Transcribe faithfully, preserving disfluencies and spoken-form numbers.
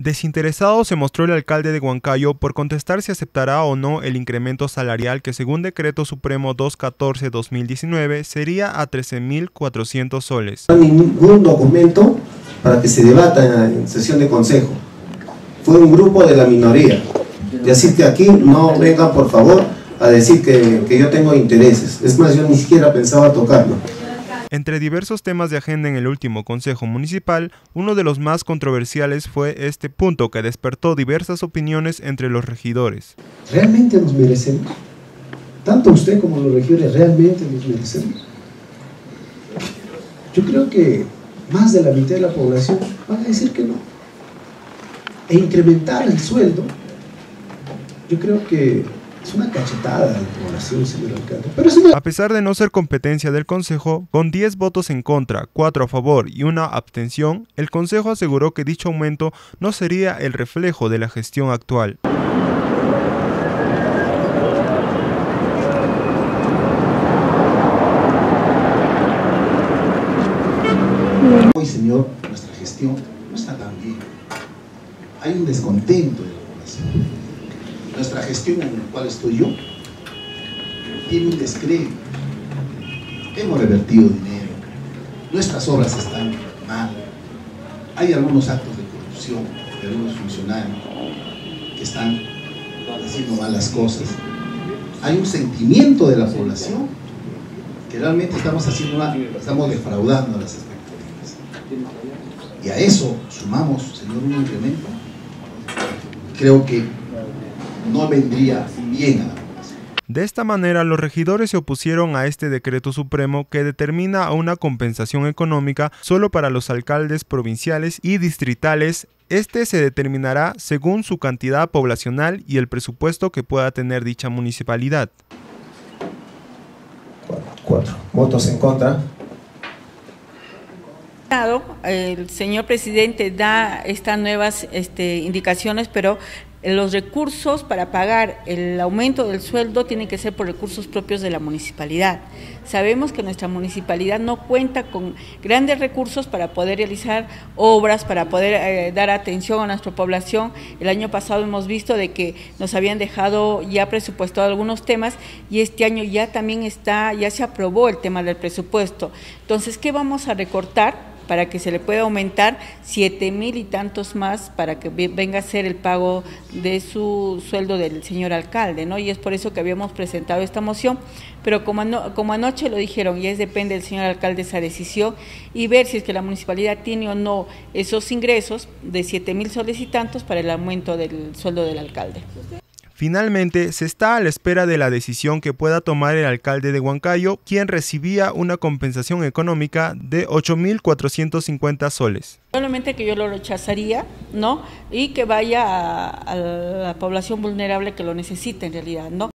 Desinteresado se mostró el alcalde de Huancayo por contestar si aceptará o no el incremento salarial que, según Decreto Supremo doscientos catorce guión dos mil diecinueve, sería a trece mil cuatrocientos soles. No hay ningún documento para que se debata en sesión de consejo. Fue un grupo de la minoría. Y así que aquí no vengan, por favor, a decir que, que yo tengo intereses. Es más, yo ni siquiera pensaba tocarlo. Entre diversos temas de agenda en el último Consejo Municipal, uno de los más controversiales fue este punto que despertó diversas opiniones entre los regidores. ¿Realmente nos merecemos? Tanto usted como los regidores, ¿realmente nos merecemos? Yo creo que más de la mitad de la población van a decir que no. E incrementar el sueldo, yo creo que es una cachetada de la población, señor alcalde. Pero es una... A pesar de no ser competencia del Consejo, con diez votos en contra, cuatro a favor y una abstención, el Consejo aseguró que dicho aumento no sería el reflejo de la gestión actual. Hoy, señor, nuestra gestión no está tan bien. Hay un descontento de la población. Nuestra gestión en la cual estoy yo tiene un descrédito. Hemos revertido dinero. Nuestras obras están mal. Hay algunos actos de corrupción de algunos funcionarios que están haciendo malas cosas. Hay un sentimiento de la población que realmente estamos haciendo mal, estamos defraudando a las expectativas. Y a eso sumamos, señor, un incremento. Creo que no vendría bien a la población. De esta manera, los regidores se opusieron a este decreto supremo que determina a una compensación económica solo para los alcaldes provinciales y distritales. Este se determinará según su cantidad poblacional y el presupuesto que pueda tener dicha municipalidad. Cuatro. ¿Votos en contra? El señor presidente da estas nuevas este, indicaciones, pero los recursos para pagar el aumento del sueldo tienen que ser por recursos propios de la municipalidad. Sabemos que nuestra municipalidad no cuenta con grandes recursos para poder realizar obras, para poder eh, dar atención a nuestra población. El año pasado hemos visto de que nos habían dejado ya presupuestado algunos temas y este año ya también está, ya se aprobó el tema del presupuesto. Entonces, ¿qué vamos a recortar para que se le pueda aumentar siete mil y tantos más para que venga a ser el pago de su sueldo del señor alcalde, ¿no? Y es por eso que habíamos presentado esta moción, pero como, ano, como anoche lo dijeron, ya es depende del señor alcalde esa decisión y ver si es que la municipalidad tiene o no esos ingresos de siete mil soles y tantos para el aumento del sueldo del alcalde. Finalmente, se está a la espera de la decisión que pueda tomar el alcalde de Huancayo, quien recibía una compensación económica de ocho mil cuatrocientos cincuenta soles. Solamente que yo lo rechazaría, ¿no? Y que vaya a, a la población vulnerable que lo necesite en realidad, ¿no?